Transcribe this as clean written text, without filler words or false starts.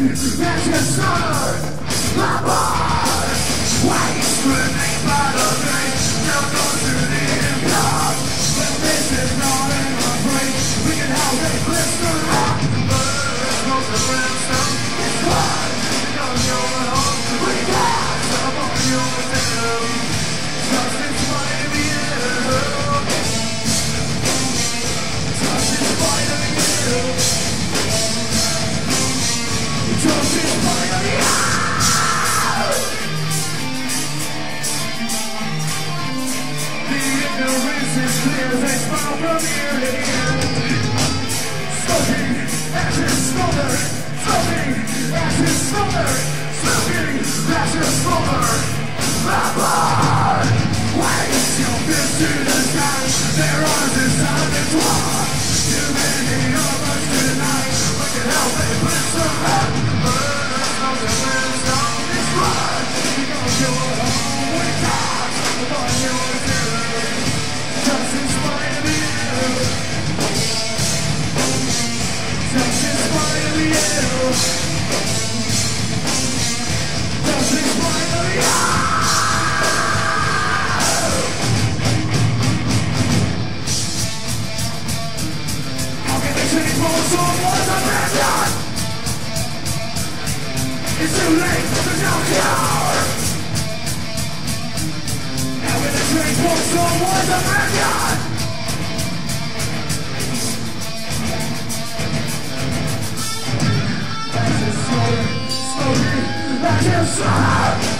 That's your son, my boy. Waste remain by the vein. Now go to the improv. But this is not in our brain. We can help it blister up. But smoke the brimstone. It's blood. Because you're at home. We got some on your system. Just in spite of you. Just in spite of you. Just in spite of you. The ignorance is clear as I smile from ear to ear. Smoking as you smolder. Smoking as you smolder. Smoking as you smolder. My blood waves your fist to the sky. Their arms inside the door. Too many of us tonight. We can help it blister up. Burn on the brimstone. It's blood. Because you're home. We got upon your doom. Just in spite of you. Just in spite of you. Just in spite of you. How can they change more someone's a graveyard? It's too late, there's no cure. How can they change more someone's a graveyard? That's just smoking, that's just